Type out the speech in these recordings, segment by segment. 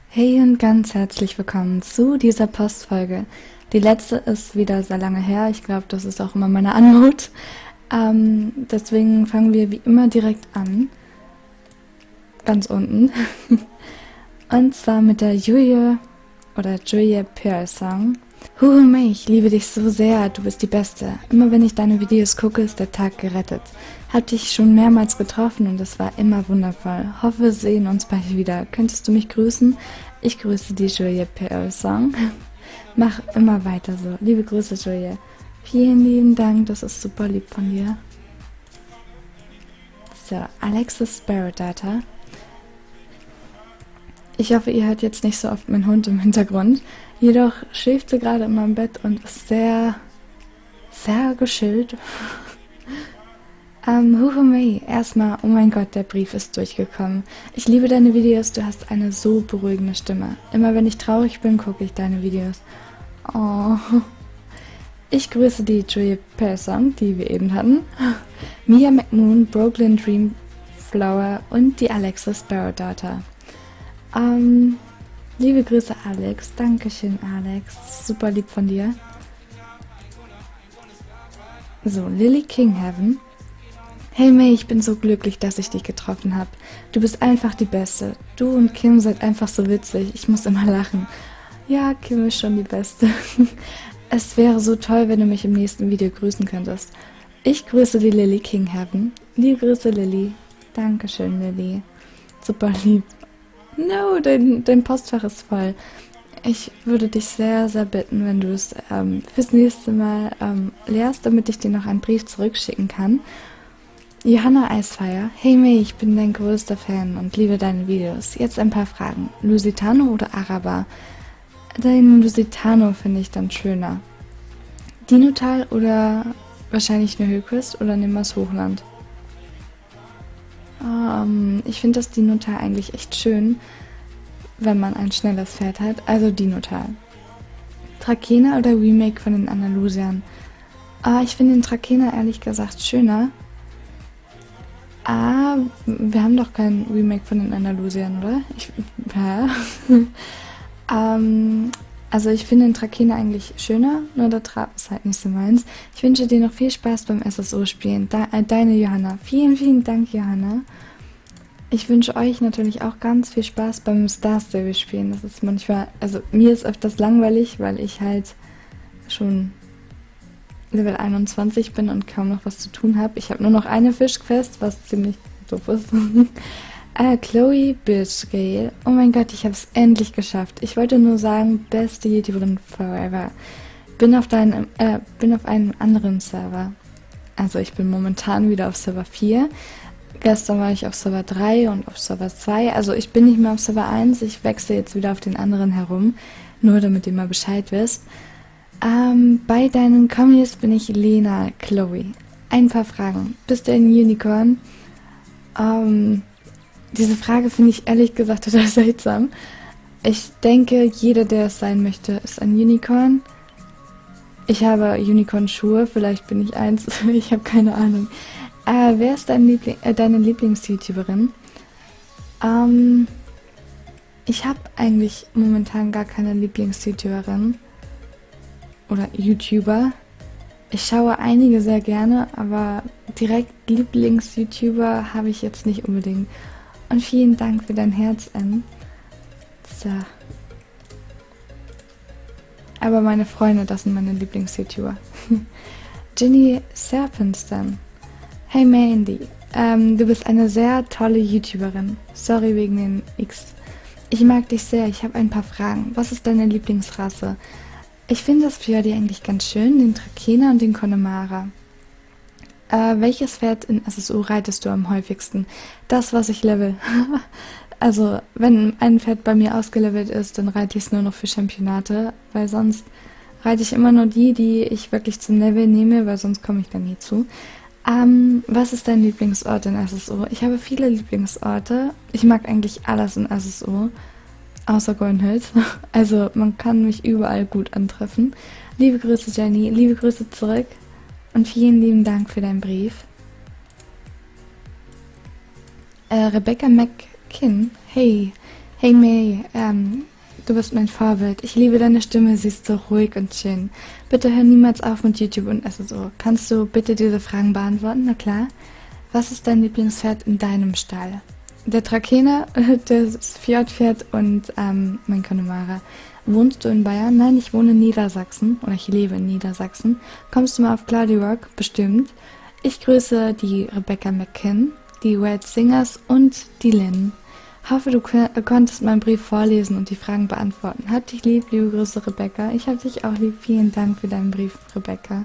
Hey und ganz herzlich willkommen zu dieser Postfolge. Die letzte ist wieder sehr lange her. Ich glaube, das ist auch immer meine Anmut. Deswegen fangen wir wie immer direkt an. Ganz unten. Und zwar mit der Julie Pearl Song. Huhu Mei, ich liebe dich so sehr, du bist die Beste. Immer wenn ich deine Videos gucke, ist der Tag gerettet. Hab dich schon mehrmals getroffen und es war immer wundervoll. Hoffe, wir sehen uns bald wieder. Könntest du mich grüßen? Ich grüße die Julie Pearl Song. Mach immer weiter so. Liebe Grüße, Julie. Vielen lieben Dank, das ist super lieb von dir. So, Alexis Sparrow Data. Ich hoffe, ihr hört jetzt nicht so oft meinen Hund im Hintergrund. Jedoch schläft sie gerade in meinem Bett und ist sehr, sehr geschillt. Huhu Mei, erstmal, oh mein Gott, der Brief ist durchgekommen. Ich liebe deine Videos, du hast eine so beruhigende Stimme. Immer wenn ich traurig bin, gucke ich deine Videos. Oh. Ich grüße die Julie Pearl Song, die wir eben hatten. Mia McMoon, Brooklyn Dream Flower und die Alexis Sparrow Daughter. Liebe Grüße, Alex. Dankeschön, Alex. Super lieb von dir. So, Lily Kinghaven. Hey May, ich bin so glücklich, dass ich dich getroffen habe. Du bist einfach die Beste. Du und Kim seid einfach so witzig. Ich muss immer lachen. Ja, Kim ist schon die Beste. Es wäre so toll, wenn du mich im nächsten Video grüßen könntest. Ich grüße die Lily Kinghaven. Liebe Grüße, Lily. Dankeschön, Lily. Super lieb. No, dein Postfach ist voll. Ich würde dich sehr, sehr bitten, wenn du es fürs nächste Mal leerst, damit ich dir noch einen Brief zurückschicken kann. Johanna Eisfire. Hey May, ich bin dein größter Fan und liebe deine Videos. Jetzt ein paar Fragen. Lusitano oder Araber? Dein Lusitano finde ich dann schöner. Dinotal oder wahrscheinlich eine Höchst oder Nimmers Hochland? Ich finde das Dinotal eigentlich echt schön, wenn man ein schnelles Pferd hat. Also Dinotal. Trakehner oder Remake von den Andalusiern? Ich finde den Trakehner ehrlich gesagt schöner. Wir haben doch kein Remake von den Andalusiern, oder? Also ich finde den Trakehner eigentlich schöner, nur der Trab ist halt nicht so meins. Ich wünsche dir noch viel Spaß beim SSO-Spielen. Deine Johanna. Vielen, vielen Dank, Johanna. Ich wünsche euch natürlich auch ganz viel Spaß beim Star Stable spielen. Das ist manchmal, also mir ist öfters langweilig, weil ich halt schon Level 21 bin und kaum noch was zu tun habe. Ich habe nur noch eine Fischquest, was ziemlich doof ist. Chloe Birchgale. Oh mein Gott, ich habe es endlich geschafft. Ich wollte nur sagen, beste YouTuberin forever. Bin auf einem anderen Server. Also ich bin momentan wieder auf Server 4. Gestern war ich auf Server 3 und auf Server 2. Also ich bin nicht mehr auf Server 1. Ich wechsle jetzt wieder auf den anderen herum. Nur damit ihr mal Bescheid wisst. Bei deinen Kommis bin ich Lena Chloe. Ein paar Fragen. Bist du ein Unicorn? Diese Frage finde ich ehrlich gesagt total seltsam. Ich denke, jeder, der es sein möchte, ist ein Unicorn. Ich habe Unicorn-Schuhe, vielleicht bin ich eins, ich habe keine Ahnung. Wer ist deine Lieblings-YouTuberin? Ich habe eigentlich momentan gar keine Lieblings-YouTuberin oder YouTuber. Ich schaue einige sehr gerne, aber direkt Lieblings-YouTuber habe ich jetzt nicht unbedingt. Und vielen Dank für dein Herz, N. So. Aber meine Freunde, das sind meine Lieblings-YouTuber. Ginny Serpenston. Hey Mandy, du bist eine sehr tolle YouTuberin. Sorry wegen den X. Ich mag dich sehr, ich habe ein paar Fragen. Was ist deine Lieblingsrasse? Ich finde das Fjordi eigentlich ganz schön, den Trakehner und den Connemara. Welches Pferd in SSO reitest du am häufigsten? Das, was ich level. Also, wenn ein Pferd bei mir ausgelevelt ist, dann reite ich es nur noch für Championate, weil sonst reite ich immer nur die ich wirklich zum Level nehme, weil sonst komme ich da nie zu. Was ist dein Lieblingsort in SSO? Ich habe viele Lieblingsorte. Ich mag eigentlich alles in SSO, außer Golden Hills. Also, man kann mich überall gut antreffen. Liebe Grüße, Jenny. Liebe Grüße zurück. Und vielen lieben Dank für deinen Brief. Rebecca McKinn. Hey, Hey May, du bist mein Vorbild. Ich liebe deine Stimme, sie ist so ruhig und schön. Bitte hör niemals auf mit YouTube und SSO. Kannst du bitte diese Fragen beantworten? Na klar. Was ist dein Lieblingspferd in deinem Stall? Der Trakehner, das Fjordpferd und mein Connemara. Wohnst du in Bayern? Nein, ich wohne in Niedersachsen. Oder ich lebe in Niedersachsen. Kommst du mal auf Cloudy Rock? Bestimmt. Ich grüße die Rebecca McKinn, die Red Singers und die Lynn. Hoffe, du konntest meinen Brief vorlesen und die Fragen beantworten. Hab dich lieb, liebe Grüße, Rebecca. Ich hab dich auch lieb. Vielen Dank für deinen Brief, Rebecca.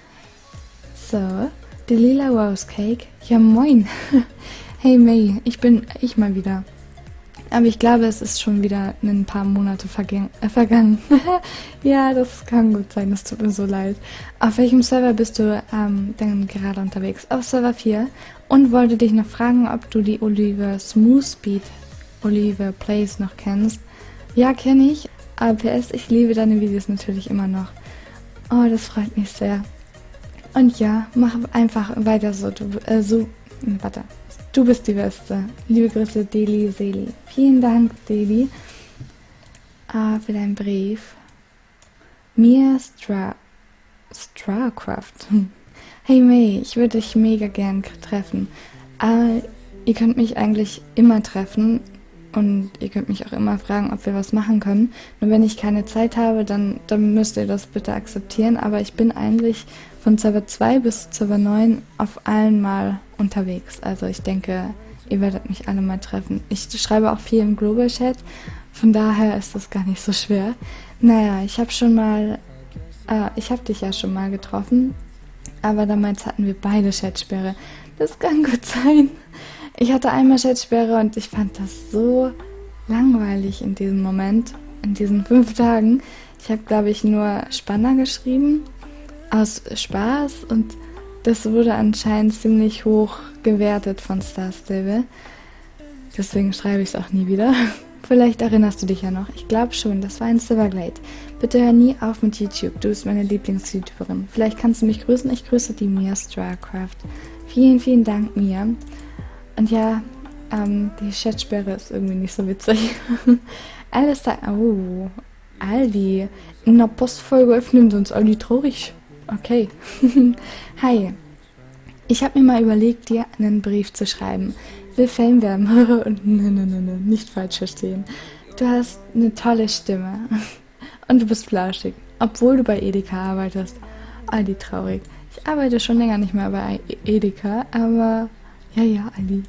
So, die Lila Rose Cake. Ja, moin. Hey May, ich mal wieder. Aber ich glaube, es ist schon wieder ein paar Monate vergangen. Ja, das kann gut sein, das tut mir so leid. Auf welchem Server bist du denn gerade unterwegs? Auf Server 4. Und wollte dich noch fragen, ob du die Oliver Smoothspeed, Oliver Plays noch kennst. Ja, kenne ich. Aber PS, ich liebe deine Videos natürlich immer noch. Oh, das freut mich sehr. Und ja, mach einfach weiter so. Warte. Du bist die Beste. Liebe Grüße, Deli Seli. Vielen Dank, Deli, für deinen Brief. Mia Strawcraft. Hey May, ich würde dich mega gern treffen. Ihr könnt mich eigentlich immer treffen und ihr könnt mich auch immer fragen, ob wir was machen können. Nur wenn ich keine Zeit habe, dann müsst ihr das bitte akzeptieren. Aber ich bin eigentlich von Server 2 bis Server 9 auf allen mal unterwegs. Also ich denke, ihr werdet mich alle mal treffen. Ich schreibe auch viel im Global Chat, von daher ist das gar nicht so schwer. Naja, ich habe dich ja schon mal getroffen, aber damals hatten wir beide Chatsperre. Das kann gut sein. Ich hatte einmal Chatsperre und ich fand das so langweilig in diesem Moment, in diesen 5 Tagen. Ich habe, glaube ich, nur Spanner geschrieben, aus Spaß, und das wurde anscheinend ziemlich hoch gewertet von Star Stable. Deswegen schreibe ich es auch nie wieder. Vielleicht erinnerst du dich ja noch. Ich glaube schon, das war ein Silverglade. Bitte hör nie auf mit YouTube. Du bist meine Lieblings-YouTuberin. Vielleicht kannst du mich grüßen. Ich grüße die Mia Strawcraft. Vielen, vielen Dank, Mia. Und ja, die Chatsperre ist irgendwie nicht so witzig. Alles da. Oh, Aldi. In der Postfolge öffnen sonst Aldi traurig. Okay. Hi. Ich habe mir mal überlegt, dir einen Brief zu schreiben. Will Fame werden. Und ne, nicht falsch verstehen. Du hast eine tolle Stimme. Und du bist flauschig. Obwohl du bei Edeka arbeitest. Aldi traurig. Ich arbeite schon länger nicht mehr bei Edeka, aber ja, Aldi.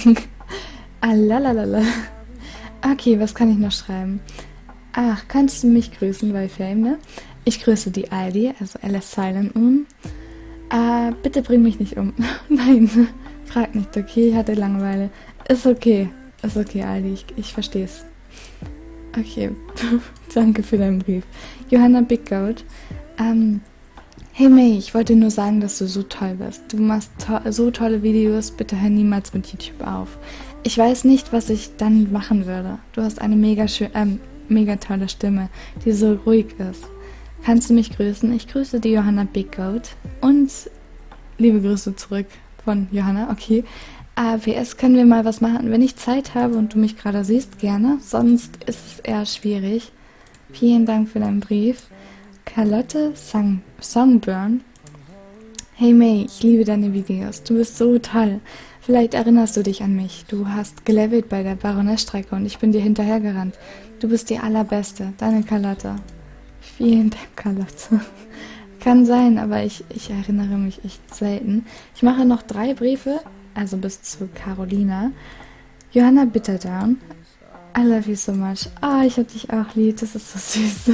Alalalala. Okay, was kann ich noch schreiben? Ach, kannst du mich grüßen bei Fame, ne? Ich grüße die Aldi, also LS Silent Moon. Bitte bring mich nicht um. Nein, frag nicht, okay? Ich hatte Langeweile. Ist okay, Aldi, ich versteh's. Okay, danke für deinen Brief. Johanna Big Goat. Hey May, ich wollte nur sagen, dass du so toll bist. Du machst so tolle Videos, bitte hör niemals mit YouTube auf. Ich weiß nicht, was ich dann machen würde. Du hast eine mega tolle Stimme, die so ruhig ist. Kannst du mich grüßen? Ich grüße die Johanna Big Goat und liebe Grüße zurück von Johanna, okay. PS, können wir mal was machen? Wenn ich Zeit habe und du mich gerade siehst, gerne. Sonst ist es eher schwierig. Vielen Dank für deinen Brief. Carlotte Songburn. Hey May, ich liebe deine Videos. Du bist so toll. Vielleicht erinnerst du dich an mich. Du hast gelevelt bei der Baroness-Strecke und ich bin dir hinterhergerannt. Du bist die Allerbeste. Deine Carlotte. Vielen Dank, Carlotte. Kann sein, aber ich erinnere mich echt selten. Ich mache noch 3 Briefe, also bis zu Carolina. Johanna Bitterdown. I love you so much. Ich hab dich auch lieb. Das ist so süß.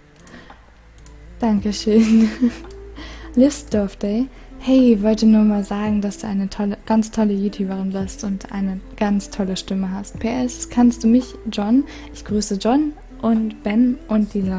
Dankeschön. Liz Day. Hey, wollte nur mal sagen, dass du eine ganz tolle YouTuberin bist und eine ganz tolle Stimme hast. PS, kannst du mich, John? Ich grüße John und Ben und die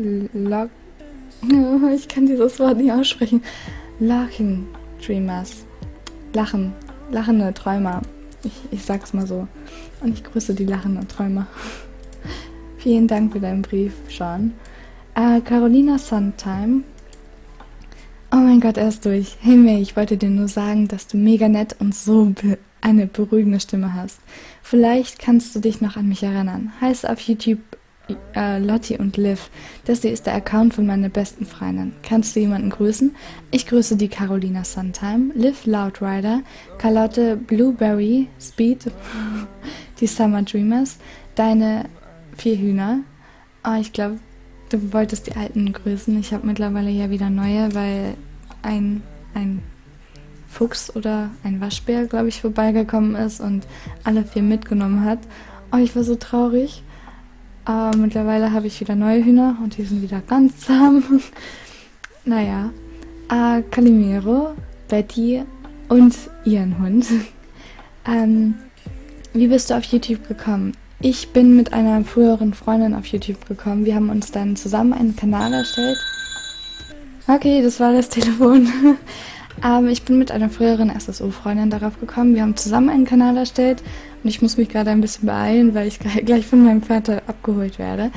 ich kann dieses Wort nicht aussprechen. Laughing Dreamers. Lachende Träumer. Ich sag's mal so. Und ich grüße die lachenden Träumer. Vielen Dank für deinen Brief, Sean. Carolina Suntime. Oh mein Gott, er ist durch. Hey May, ich wollte dir nur sagen, dass du mega nett und so eine beruhigende Stimme hast. Vielleicht kannst du dich noch an mich erinnern. Heißt auf YouTube Lottie und Liv. Das hier ist der Account von meiner besten Freundin. Kannst du jemanden grüßen? Ich grüße die Carolina Suntime, Liv Loudrider, Carlotte Blueberry Speed, die Summer Dreamers, deine 4 Hühner. Oh, ich glaube, du wolltest die alten grüßen. Ich habe mittlerweile ja wieder neue, weil ein Fuchs oder ein Waschbär, glaube ich, vorbeigekommen ist und alle 4 mitgenommen hat. Oh, ich war so traurig. Aber mittlerweile habe ich wieder neue Hühner und die sind wieder ganz zahm. Naja. Calimero, Betty und ihren Hund. Wie bist du auf YouTube gekommen? Ich bin mit einer früheren Freundin auf YouTube gekommen. Wir haben uns dann zusammen einen Kanal erstellt. Okay, das war das Telefon. Ich bin mit einer früheren SSO-Freundin darauf gekommen. Wir haben zusammen einen Kanal erstellt und ich muss mich gerade ein bisschen beeilen, weil ich gleich von meinem Vater abgeholt werde.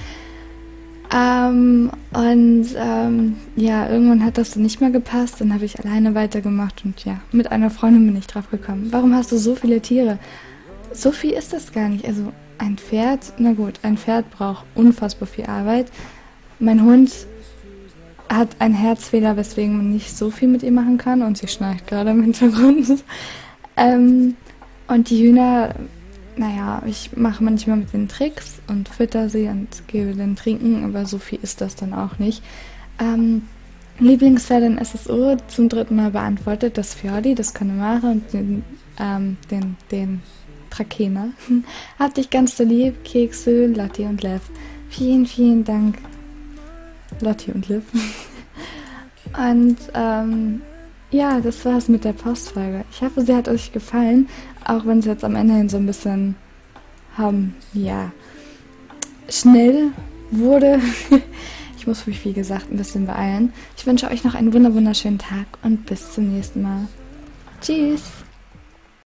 Ja, irgendwann hat das dann nicht mehr gepasst. Dann habe ich alleine weitergemacht und ja, mit einer Freundin bin ich drauf gekommen. Warum hast du so viele Tiere? So viel ist das gar nicht. Also ein Pferd, na gut, ein Pferd braucht unfassbar viel Arbeit. Mein Hund hat einen Herzfehler, weswegen man nicht so viel mit ihr machen kann und sie schnarcht gerade im Hintergrund. Und die Hühner, naja, ich mache manchmal mit den Tricks und fütter sie und gebe den Trinken, aber so viel ist das dann auch nicht. Lieblingspferd in SSO zum 3. Mal beantwortet, das Fjordi, das Connemara und den Trakehner. Hab dich ganz so lieb, Kekse, Lottie und Lev. Vielen, vielen Dank, Lottie und Liv. Und ja, das war's mit der Postfolge. Ich hoffe, sie hat euch gefallen, auch wenn es jetzt am Ende hin so ein bisschen ja, schnell wurde. Ich muss mich, wie gesagt, ein bisschen beeilen. Ich wünsche euch noch einen wunderschönen Tag und bis zum nächsten Mal. Tschüss!